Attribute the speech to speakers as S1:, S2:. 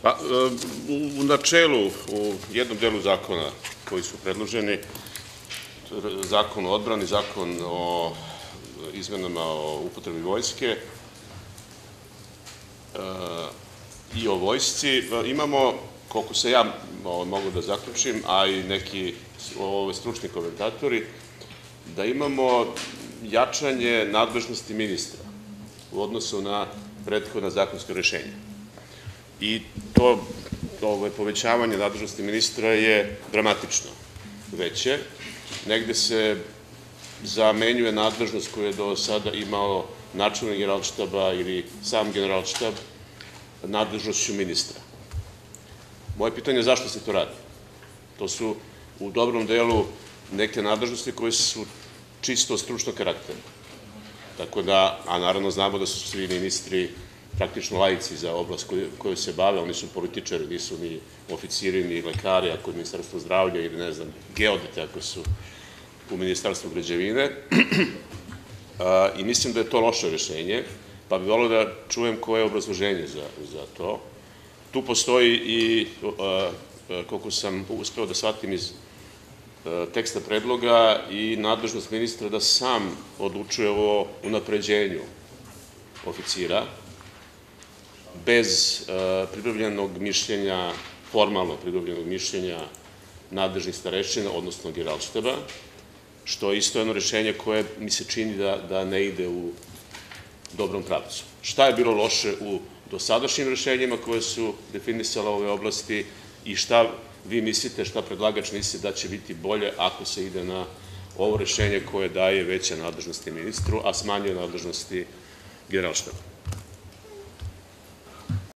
S1: U načelu, u jednom delu zakona koji su predloženi, zakon o odbrani, zakon o izmenama o upotrebi vojske i o vojsci, imamo, koliko se ja mogu da zaključim, a i neki stručni komentatori, da imamo jačanje nadležnosti ministra u odnosu na prethodna zakonska rešenja. I to povećavanje nadležnosti ministra je dramatično veće. Negde se zamenjuje nadležnost koju je do sada imao načelnik Generalštaba ili sam Generalštab nadležnošću ministra. Moje pitanje je zašto se to radi? To su u dobrom delu neke nadležnosti koje su čisto stručnog karaktera. Tako da, a naravno znamo da su svi ministri praktično laici za oblast koju se bave, oni su političari, nisu ni oficiri, ni lekari, ako je Ministarstvo zdravlja ili, ne znam, geodete ako su u Ministarstvu građevine. I mislim da je to loše rešenje, pa bih voleo da čujem koje je obrazloženje za to. Tu postoji i, koliko sam uspeo da shvatim iz teksta predloga, i nadležnost ministra da sam odlučuje o unapređenju oficira, bez pribavljenog mišljenja, formalno pribavljenog mišljenja nadležnih starešina, odnosno Generalštaba, što je isto jedno rešenje koje mi se čini da ne ide u dobrom pravcu. Šta je bilo loše u dosadašnjim rešenjima koje su definisale ove oblasti i šta vi mislite, šta predlagač misli da će biti bolje ako se ide na ovo rešenje koje daje veće nadležnosti ministru, a smanjuje nadležnosti Generalštaba?